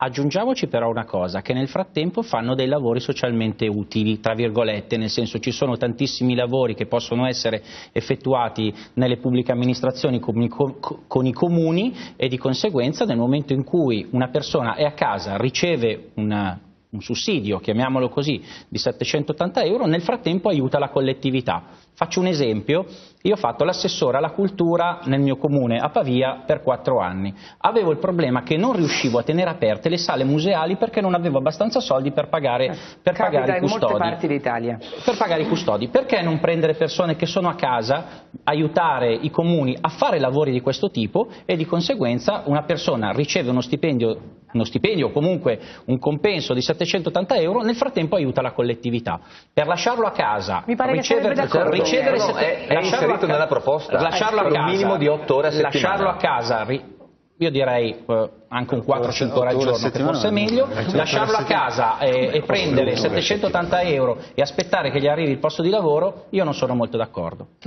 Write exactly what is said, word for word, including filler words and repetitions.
Aggiungiamoci però una cosa, che nel frattempo fanno dei lavori socialmente utili, tra virgolette, nel senso ci sono tantissimi lavori che possono essere effettuati nelle pubbliche amministrazioni con i, con i comuni e di conseguenza nel momento in cui una persona è a casa, riceve una, un sussidio, chiamiamolo così, di settecentottanta euro, nel frattempo aiuta la collettività. Faccio un esempio, io ho fatto l'assessore alla cultura nel mio comune a Pavia per quattro anni. Avevo il problema che non riuscivo a tenere aperte le sale museali perché non avevo abbastanza soldi per pagare, per pagare i custodi. in molte parti d'Italia. Per pagare i custodi. Perché non prendere persone che sono a casa, aiutare i comuni a fare lavori di questo tipo e di conseguenza una persona riceve uno stipendio, uno stipendio o comunque un compenso di settecentottanta euro, nel frattempo aiuta la collettività. Per lasciarlo a casa, Mi pare ricevere, che ricevere no, no, è, è inserito nella proposta, lasciarlo a per casa, un minimo di otto ore a settimana. Lasciarlo a casa, io direi eh, anche un quattro cinque ore al giorno, che forse è meglio, lasciarlo a casa e, e prendere settecentottanta euro e aspettare che gli arrivi il posto di lavoro, io non sono molto d'accordo.